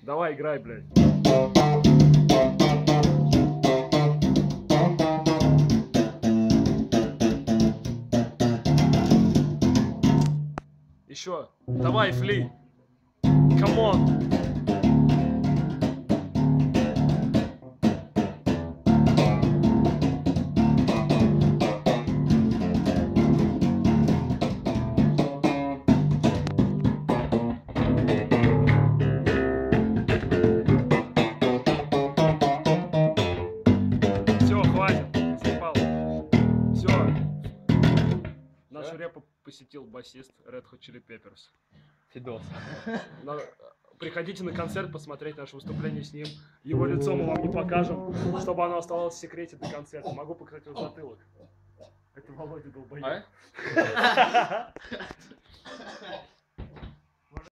Давай, играй, блядь. Еще. Давай, Фли. Камон. Все, хватит. Заебал. Все. Нашу репу посетил басист Red Hot Chili Peppers. Фидос. Приходите на концерт посмотреть наше выступление с ним. Его лицо мы вам не покажем, чтобы оно оставалось в секрете до концерта. Могу показать его затылок. Это Володя долбоёб.